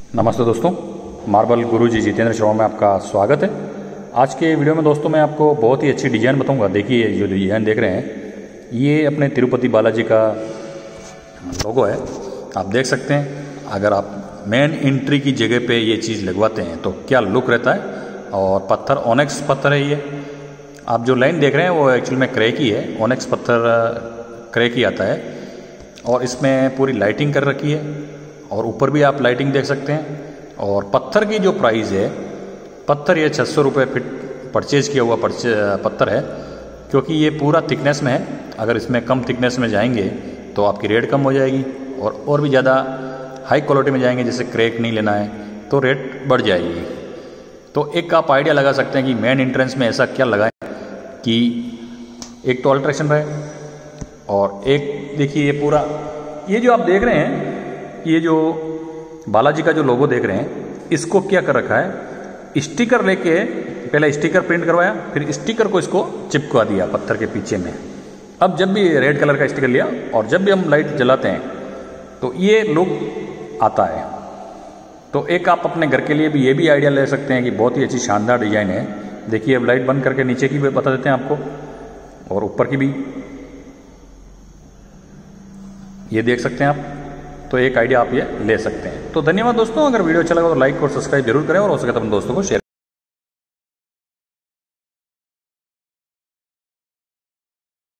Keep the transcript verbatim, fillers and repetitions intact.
नमस्ते दोस्तों, मार्बल गुरुजी जितेंद्र शर्मा में आपका स्वागत है। आज के वीडियो में दोस्तों मैं आपको बहुत ही अच्छी डिज़ाइन बताऊंगा। देखिए जो डिज़ाइन देख रहे हैं ये अपने तिरुपति बालाजी का लोगो है, आप देख सकते हैं। अगर आप मेन एंट्री की जगह पे ये चीज़ लगवाते हैं तो क्या लुक रहता है। और पत्थर ओनेक्स पत्थर है ये। आप जो लाइन देख रहे हैं वो एक्चुअल में क्रैक ही है, ओनेक्स पत्थर क्रैक ही आता है। और इसमें पूरी लाइटिंग कर रखी है और ऊपर भी आप लाइटिंग देख सकते हैं। और पत्थर की जो प्राइस है, पत्थर ये छः सौ रुपये फिट परचेज किया हुआ परचे पत्थर है, क्योंकि ये पूरा थिकनेस में है। अगर इसमें कम थिकनेस में जाएंगे तो आपकी रेट कम हो जाएगी, और और भी ज़्यादा हाई क्वालिटी में जाएंगे जैसे क्रैक नहीं लेना है तो रेट बढ़ जाएगी। तो एक आप आइडिया लगा सकते हैं कि मेन एंट्रेंस में ऐसा क्या लगाएं कि एक तो अल्ट्रेशन रहे, और एक देखिए ये पूरा ये जो आप देख रहे हैं, ये जो बालाजी का जो लोगो देख रहे हैं, इसको क्या कर रखा है, स्टिकर लेके पहले स्टिकर प्रिंट करवाया, फिर स्टिकर को इसको चिपका दिया पत्थर के पीछे में। अब जब भी रेड कलर का स्टिकर लिया और जब भी हम लाइट जलाते हैं तो ये लुक आता है। तो एक आप अपने घर के लिए भी ये भी आइडिया ले सकते हैं कि बहुत ही अच्छी शानदार डिजाइन है। देखिए अब लाइट बंद करके नीचे की भी बता देते हैं आपको, और ऊपर की भी ये देख सकते हैं आप। तो एक आइडिया आप ये ले सकते हैं। तो धन्यवाद दोस्तों, अगर वीडियो अच्छा लगा तो लाइक और सब्सक्राइब जरूर करें, और हो सके तो अपने दोस्तों को शेयर